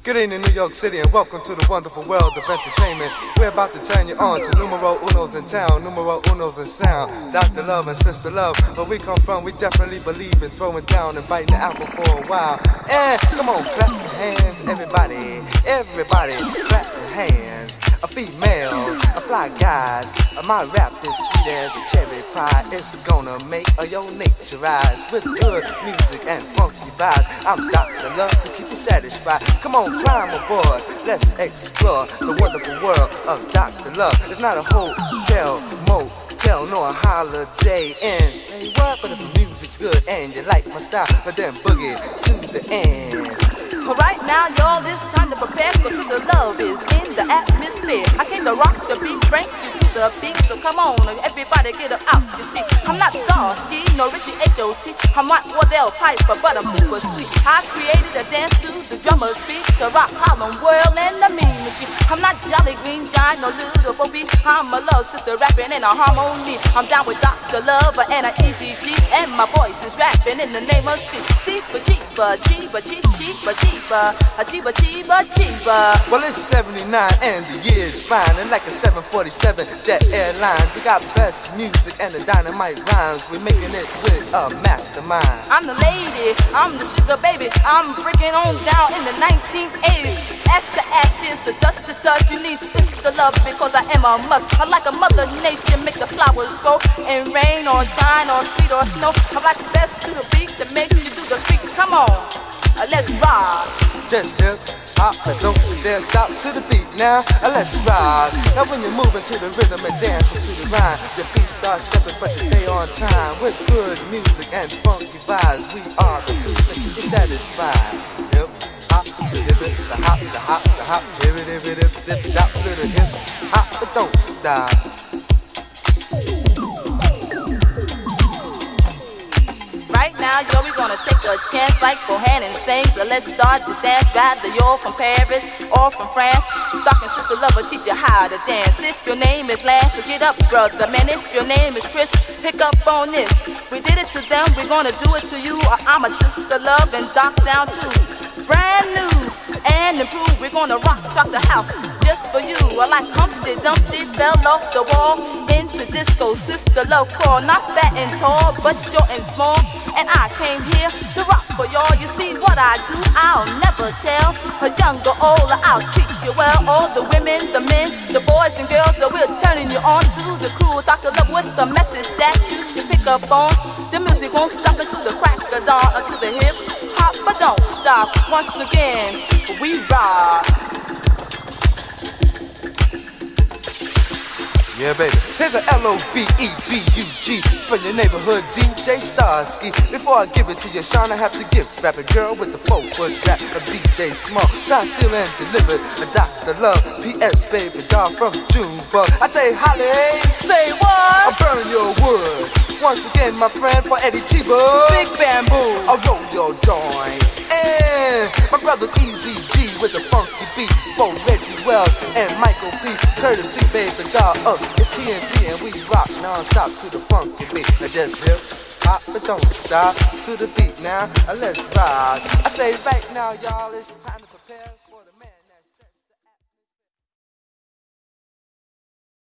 Good evening, New York City, and welcome to the wonderful world of entertainment. We're about to turn you on to numero unos in town, numero unos in sound. Dr. Love and Sister Love, where we come from, we definitely believe in throwing down and biting the apple for a while. And come on, clap your hands, everybody, everybody, clap your hands. Females, fly guys, my rap is sweet as a cherry pie. It's gonna make your nature rise with good music and funky vibes. I'm Dr. Love to keep you satisfied. Come on, climb aboard, let's explore the wonderful world of Dr. Love. It's not a hotel, motel, nor a holiday inn. Say what? But if the music's good and you like my style, but then boogie to the end. Right now, y'all, it's time to prepare, cause the love is in the atmosphere. I came to rock the beat, drink you to the beat, so come on, everybody get up out, you see. I'm not Starsky, no Richie H.O.T. I'm not Wardell Piper, but I'm super sweet. I created a dance to the drummer's beat, to rock Harlem World and the mean machine. I'm not Jolly Green Giant, no little Bobby. I'm a love sister rapping in a harmony. I'm down with Dr. Love and an Easy G, and my voice is rapping in the name of C. C's for Chiba, Chiba, Chiba, Chiba, Chiba, Chiba. Well, it's 79 and the year's fine, and like a 747 Jet Airlines, we got best music and the dynamite rhymes. We're making it with a mastermind. I'm the lady, I'm the sugar baby. I'm breaking on down in the 1980s. Ash to ashes, the dust to dust. You need sister love because I am a mother. I like a mother nature, make the flowers grow in rain or shine or sleet or snow. I like the best to the beat that makes you do the freak. Come on, let's rock. Just hip hop, and don't you dare stop to the beat now. Let's rock. Now when you're moving to the rhythm and dancing to the rhyme, your feet start stepping, but you stay on time. With good music and funky vibes, we are the two that keep you satisfied. Hip hop, the hop, the hop, the hop, hip it, hip it, hip it, hip it, little hip hop, but don't stop. Right now, yo, we gonna take a chance like Bohan and sing. So let's start to dance. Rather you're from Paris or from France, Doc and Sister Love will teach you how to dance. If your name is Lance, so get up, brother. Man, if your name is Chris, pick up on this. We did it to them, we're gonna do it to you. I'm a Sister Love and Doc down too. Brand new and improved, we're gonna rock, shock the house just for you. I like Humpty Dumpty fell off the wall into disco. Sister Love crawl, not fat and tall, but short and small. And I came here to rock for y'all. You see what I do, I'll never tell. A young or old, I'll treat you well. All the women, the men, the boys and girls, that we're turning you on to the crew. Dr. Love with the message that you should pick up on. The music won't stop until the crack of dawn, until the hip hop, but don't stop. Once again, we rock. Yeah, baby. Here's a L-O-V-E-B-U-G from your neighborhood DJ Starsky. Before I give it to you, Sean, I have to give rap a girl with the 4-foot rap of DJ Small. Signed, sealed, and delivered a Dr. Love. P.S. baby doll from Junebug. I say holly. Say what? I burn your wood. Once again, my friend, for Eddie Chiba. Big Bamboo. I'll roll your joint. And my brother's Easy G with the funky beat. For Reggie Wells and Michael P. Courtesy baby doll of the TNT. And we rock non-stop to the funky beat. Now just hip hop, but don't stop to the beat now. Let's rock. I say right now, y'all, it's time to